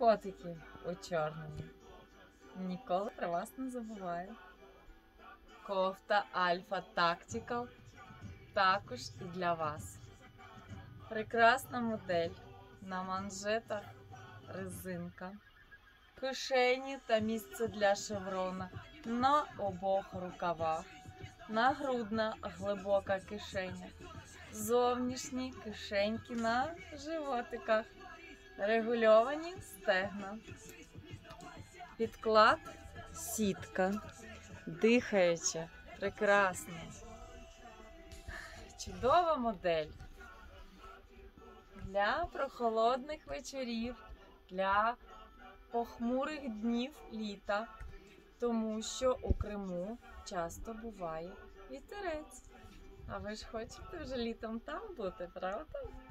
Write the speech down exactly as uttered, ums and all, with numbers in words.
котики у чорному. Ніколи про вас не забуваю. Кофта Alpha Tactical також і для вас. Прекрасна модель. На манжетах резинка. Кишені та місце для шеврона на обох рукавах. Нагрудна глибока кишеня. Зовнішні кишеньки на животиках. Регульовані стегна. Підклад сітка. Дихаюча. Прекрасна. Чудова модель. Для прохолодних вечорів, для похмурих днів літа, тому що у Криму часто буває вітерець. А ви ж хочете вже літом там бути, правда?